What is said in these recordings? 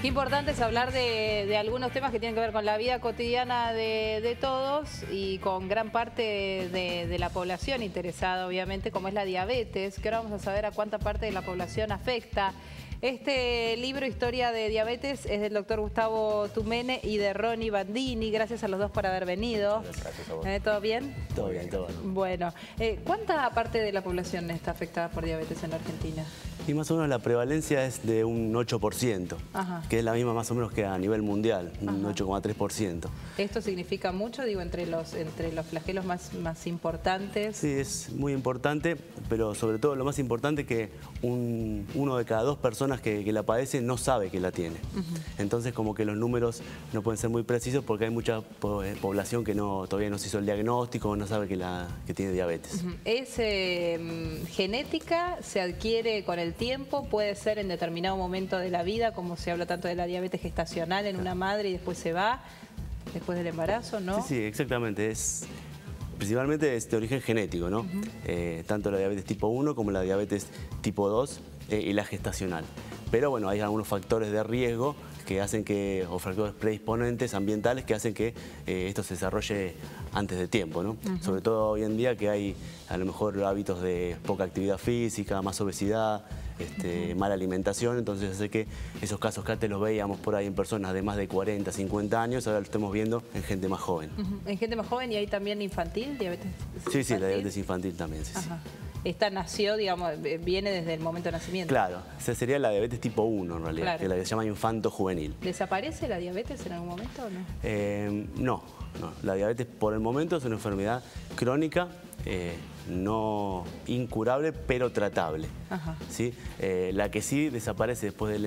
Qué importante es hablar de algunos temas que tienen que ver con la vida cotidiana de todos y con gran parte de la población interesada, obviamente, como es la diabetes, que ahora vamos a saber a cuánta parte de la población afecta. Este libro, Historia de Diabetes, es del doctor Gustavo Tumene y de Ronnie Bandini. Gracias a los dos por haber venido. Gracias a vos. ¿Todo bien? Todo bien, todo bien. Bueno, ¿cuánta parte de la población está afectada por diabetes en la Argentina? Y más o menos la prevalencia es de un 8%, que es la misma más o menos que a nivel mundial, un 8,3%. ¿Esto significa mucho, digo, entre los flagelos más importantes? Sí, es muy importante, pero sobre todo lo más importante es que uno de cada dos personas que la padece no sabe que la tiene. Entonces como que los números no pueden ser muy precisos porque hay mucha población que todavía no se hizo el diagnóstico, no sabe que tiene diabetes. ¿Es genética? ¿Se adquiere con el tiempo? ¿Puede ser en determinado momento de la vida, como se habla tanto de la diabetes gestacional en una madre y después se va, después del embarazo, no? Sí, exactamente. Principalmente es de origen genético, ¿no? Tanto la diabetes tipo 1 como la diabetes tipo 2 y la gestacional. Pero bueno, hay algunos factores de riesgo que hacen o factores predisponentes ambientales que hacen que esto se desarrolle antes de tiempo, ¿no? Sobre todo hoy en día que hay a lo mejor hábitos de poca actividad física, más obesidad, mala alimentación, entonces hace que esos casos que antes los veíamos por ahí en personas de más de 40, 50 años, ahora lo estamos viendo en gente más joven. ¿En gente más joven y hay también infantil, diabetes infantil? Sí, la diabetes infantil también, sí. Esta nació, digamos, viene desde el momento de nacimiento. Claro, esa sería la diabetes tipo 1 en realidad, claro, que es la que se llama infanto-juvenil. ¿Desaparece la diabetes en algún momento o no? No, la diabetes por el momento es una enfermedad crónica, no incurable, pero tratable. ¿Sí? La que sí desaparece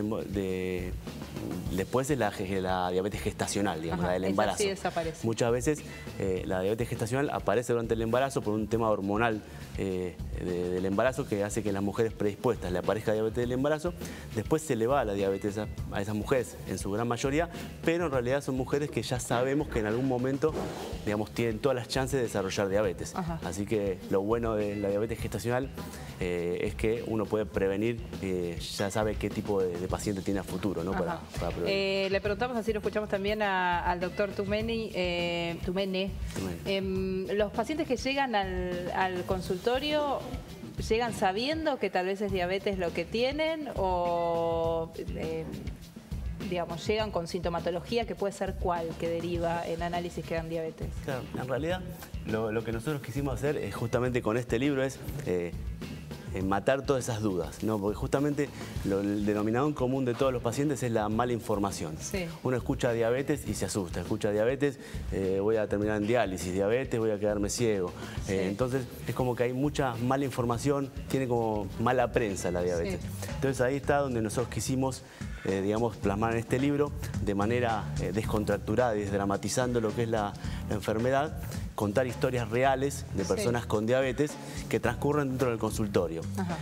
después es la diabetes gestacional, digamos, la del embarazo. Sí desaparece. Muchas veces la diabetes gestacional aparece durante el embarazo por un tema hormonal del embarazo que hace que las mujeres predispuestas le aparezca diabetes del embarazo. Después se le va la diabetes a esas mujeres en su gran mayoría, pero en realidad son mujeres que ya sabemos que en algún momento, digamos, tienen todas las chances de desarrollar diabetes. Así que lo bueno de la diabetes gestacional es que uno puede prevenir, ya sabe qué tipo de paciente tiene a futuro, ¿no? Para prevenir. Le preguntamos, así lo escuchamos también al doctor Tumene. Los pacientes que llegan al consultorio, ¿llegan sabiendo que tal vez es diabetes lo que tienen o digamos, llegan con sintomatología que puede ser cuál que deriva en análisis que dan diabetes? Claro, en realidad lo que nosotros quisimos hacer justamente con este libro es matar todas esas dudas, ¿no? Porque justamente el denominador común de todos los pacientes es la mala información. Uno escucha diabetes y se asusta, escucha diabetes, voy a terminar en diálisis, diabetes, voy a quedarme ciego. Entonces es como que hay mucha mala información, tiene como mala prensa la diabetes. Entonces ahí está donde nosotros quisimos digamos, plasmar en este libro de manera descontracturada y desdramatizando lo que es la enfermedad, contar historias reales de personas con diabetes que transcurren dentro del consultorio.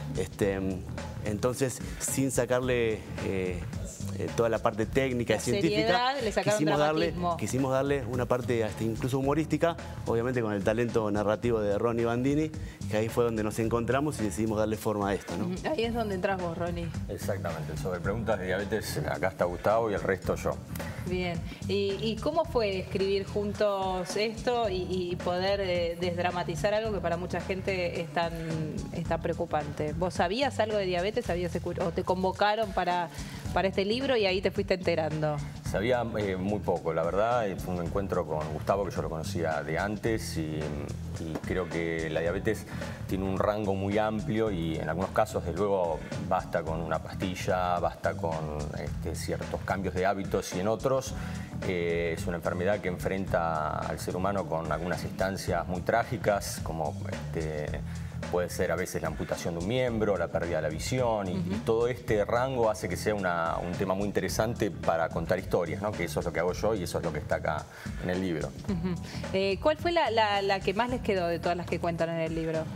Entonces, sin sacarle toda la parte técnica y científica, quisimos darle una parte incluso humorística, obviamente con el talento narrativo de Ronnie Bandini, que ahí fue donde nos encontramos y decidimos darle forma a esto, ¿no? Ahí es donde entras vos, Ronnie. Exactamente, sobre preguntas de diabetes, acá está Gustavo y el resto yo. Bien, ¿y cómo fue escribir juntos esto y poder desdramatizar algo que para mucha gente es tan preocupante? ¿Vos sabías algo de diabetes? ¿O te convocaron para este libro y ahí te fuiste enterando? Sabía muy poco, la verdad. Fue un encuentro con Gustavo que yo lo conocía de antes y creo que la diabetes tiene un rango muy amplio y en algunos casos, desde luego, basta con una pastilla, basta con ciertos cambios de hábitos y en otros es una enfermedad que enfrenta al ser humano con algunas instancias muy trágicas, como puede ser a veces la amputación de un miembro, la pérdida de la visión y todo este rango hace que sea un tema muy interesante para contar historias, ¿no? Que eso es lo que hago yo y eso es lo que está acá en el libro. ¿Cuál fue la que más les quedó de todas las que cuentan en el libro?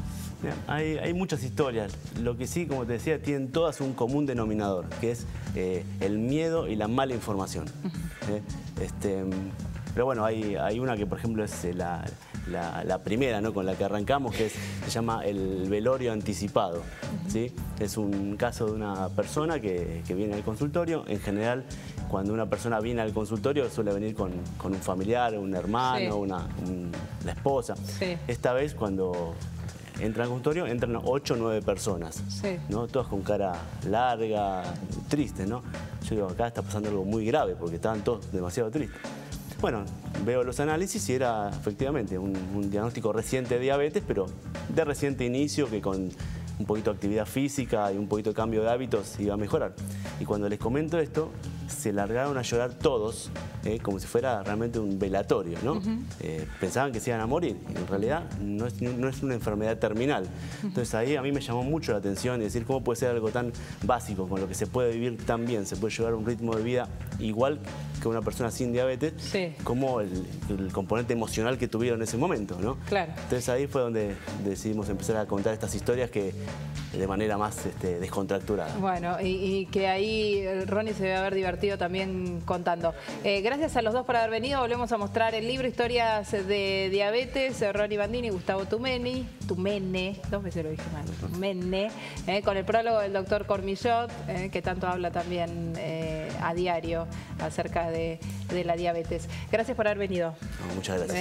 Hay muchas historias. Lo que sí, como te decía, tienen todas un común denominador, que es el miedo y la mala información. Pero bueno, hay una que, por ejemplo, es la primera, ¿no?, con la que arrancamos, que se llama el velorio anticipado. ¿Sí? Es un caso de una persona que viene al consultorio. En general, cuando una persona viene al consultorio suele venir con un familiar, un hermano, la esposa. Sí. Esta vez, cuando entra al consultorio, entran 8 o 9 personas, sí, ¿no? Todas con cara larga, tristes, ¿no? Yo digo, acá está pasando algo muy grave porque estaban todos demasiado tristes. Bueno, veo los análisis y era efectivamente un diagnóstico reciente de diabetes, pero de reciente inicio, que con un poquito de actividad física y un poquito de cambio de hábitos iba a mejorar. Y cuando les comento esto, se largaron a llorar todos, como si fuera realmente un velatorio, ¿no? Pensaban que se iban a morir. En realidad no es una enfermedad terminal. Entonces ahí a mí me llamó mucho la atención y decir cómo puede ser algo tan básico, con lo que se puede vivir tan bien, se puede llevar un ritmo de vida igual que una persona sin diabetes, sí, como el componente emocional que tuvieron en ese momento, ¿no? Claro. Entonces ahí fue donde decidimos empezar a contar estas historias que de manera más descontracturada. Bueno, y que ahí Ronnie se debe haber divertido también contando. Gracias a los dos por haber venido. Volvemos a mostrar el libro Historias de Diabetes, Ronnie Bandini y Gustavo Tumene, 2 veces lo dije mal, Tumene, con el prólogo del doctor Cormillot, que tanto habla también a diario acerca de la diabetes. Gracias por haber venido. No, muchas gracias.